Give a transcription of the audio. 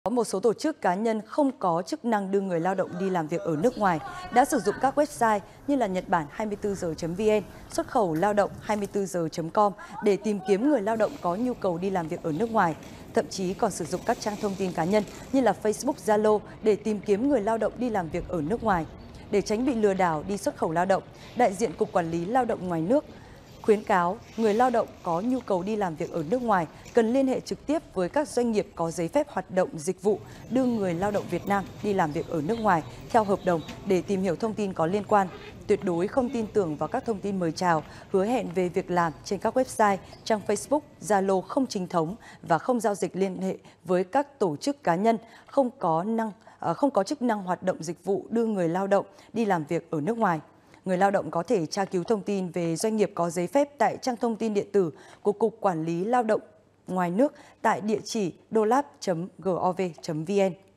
Có một số tổ chức cá nhân không có chức năng đưa người lao động đi làm việc ở nước ngoài đã sử dụng các website như là Nhật Bản 24giờ.vn, xuất khẩu lao động 24giờ.com để tìm kiếm người lao động có nhu cầu đi làm việc ở nước ngoài. Thậm chí còn sử dụng các trang thông tin cá nhân như là Facebook, Zalo để tìm kiếm người lao động đi làm việc ở nước ngoài. Để tránh bị lừa đảo đi xuất khẩu lao động, đại diện Cục Quản lý Lao động ngoài nước khuyến cáo người lao động có nhu cầu đi làm việc ở nước ngoài cần liên hệ trực tiếp với các doanh nghiệp có giấy phép hoạt động dịch vụ đưa người lao động Việt Nam đi làm việc ở nước ngoài theo hợp đồng để tìm hiểu thông tin có liên quan. Tuyệt đối không tin tưởng vào các thông tin mời chào, hứa hẹn về việc làm trên các website, trang Facebook, Zalo không chính thống và không giao dịch liên hệ với các tổ chức cá nhân không có chức năng hoạt động dịch vụ đưa người lao động đi làm việc ở nước ngoài. Người lao động có thể tra cứu thông tin về doanh nghiệp có giấy phép tại trang thông tin điện tử của Cục Quản lý Lao động ngoài nước tại địa chỉ dolab.gov.vn.